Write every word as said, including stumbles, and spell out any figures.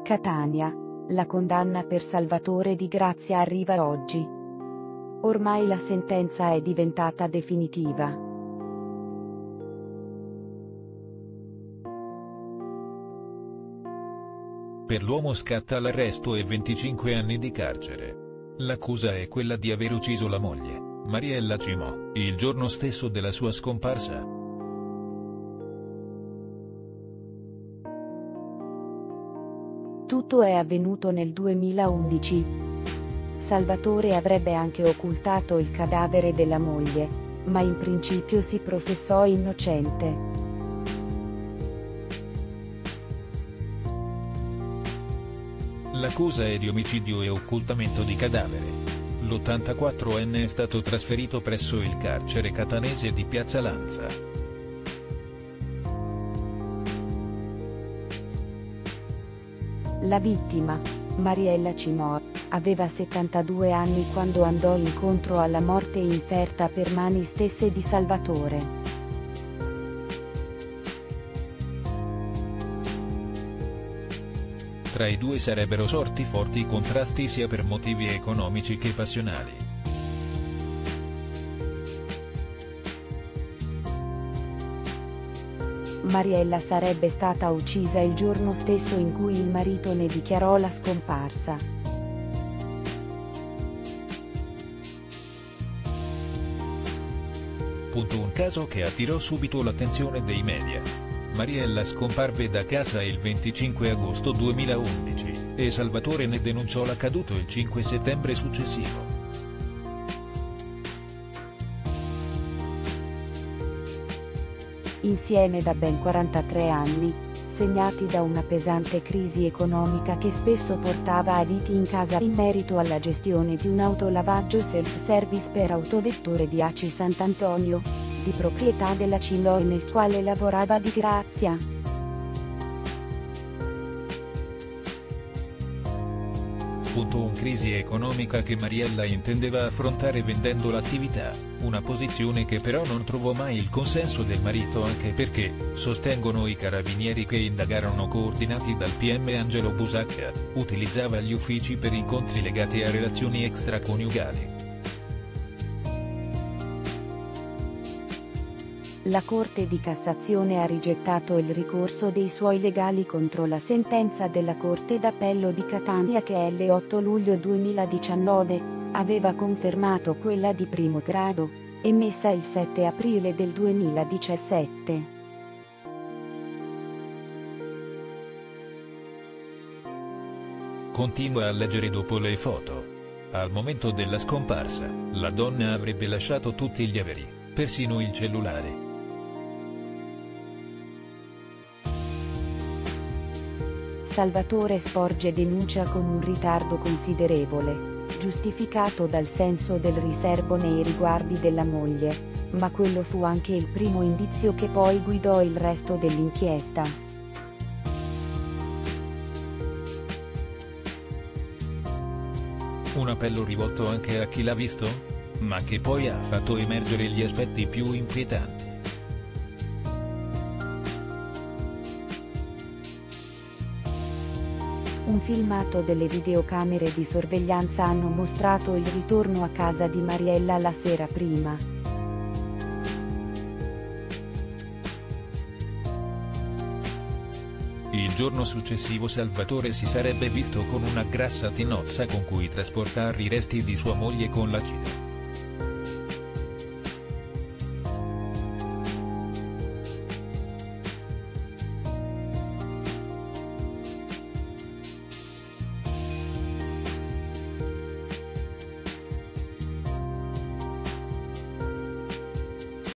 Catania, la condanna per Salvatore Di Grazia arriva oggi. Ormai la sentenza è diventata definitiva. Per l'uomo scatta l'arresto e venticinque anni di carcere. L'accusa è quella di aver ucciso la moglie, Mariella Cimò, il giorno stesso della sua scomparsa. Tutto è avvenuto nel duemilaundici. Salvatore avrebbe anche occultato il cadavere della moglie, ma in principio si professò innocente. L'accusa è di omicidio e occultamento di cadavere. l'ottantaquattrenne è stato trasferito presso il carcere catanese di Piazza Lanza. La vittima, Mariella Cimò, aveva settantadue anni quando andò incontro alla morte inferta per mani stesse di Salvatore. Tra i due sarebbero sorti forti contrasti sia per motivi economici che passionali. Mariella sarebbe stata uccisa il giorno stesso in cui il marito ne dichiarò la scomparsa. Punto un caso che attirò subito l'attenzione dei media. Mariella scomparve da casa il venticinque agosto duemilaundici, e Salvatore ne denunciò l'accaduto il cinque settembre successivo. Insieme da ben quarantatré anni, segnati da una pesante crisi economica che spesso portava a liti in casa in merito alla gestione di un autolavaggio self-service per autovettore di A C I Sant'Antonio, di proprietà della Cimò e nel quale lavorava Di Grazia. Un crisi economica che Mariella intendeva affrontare vendendo l'attività, una posizione che però non trovò mai il consenso del marito, anche perché, sostengono i carabinieri che indagarono coordinati dal P M Angelo Busacca, utilizzava gli uffici per incontri legati a relazioni extraconiugali. La Corte di Cassazione ha rigettato il ricorso dei suoi legali contro la sentenza della Corte d'Appello di Catania che il otto luglio duemiladiciannove aveva confermato quella di primo grado, emessa il sette aprile del duemiladiciassette. Continua a leggere dopo le foto. Al momento della scomparsa, la donna avrebbe lasciato tutti gli averi, persino il cellulare. Salvatore sporge denuncia con un ritardo considerevole, giustificato dal senso del riserbo nei riguardi della moglie, ma quello fu anche il primo indizio che poi guidò il resto dell'inchiesta. Un appello rivolto anche a chi l'ha visto? Ma che poi ha fatto emergere gli aspetti più inquietanti. Un filmato delle videocamere di sorveglianza hanno mostrato il ritorno a casa di Mariella la sera prima. Il giorno successivo Salvatore si sarebbe visto con una grassa tinozza con cui trasportare i resti di sua moglie con l'acida.